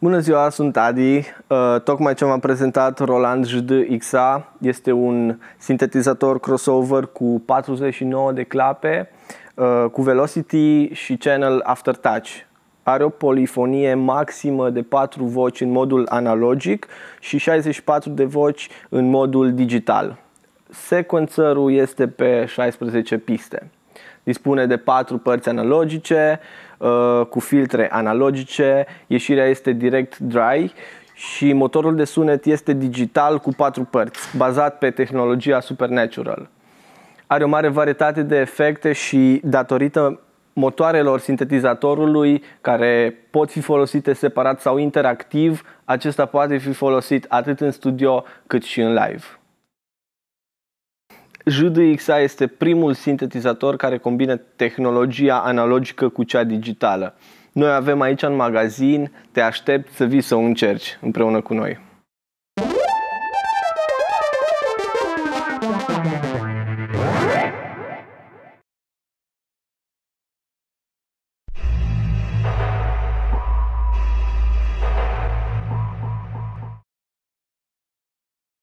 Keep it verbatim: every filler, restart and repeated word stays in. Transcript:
Bună ziua, sunt Adi. Uh, tocmai ce m-am prezentat, Roland J D X A, este un sintetizator crossover cu patruzeci și nouă de clape, uh, cu Velocity și Channel Aftertouch. Are o polifonie maximă de patru voci în modul analogic și șaizeci și patru de voci în modul digital. Sequencerul este pe șaisprezece piste. Dispune de patru părți analogice, cu filtre analogice, ieșirea este direct dry și motorul de sunet este digital cu patru părți, bazat pe tehnologia Supernatural. Are o mare varietate de efecte și, datorită motoarelor sintetizatorului, care pot fi folosite separat sau interactiv, acesta poate fi folosit atât în studio cât și în live. J D X A este primul sintetizator care combină tehnologia analogică cu cea digitală. Noi avem aici în magazin, te aștept să vii să o încerci împreună cu noi.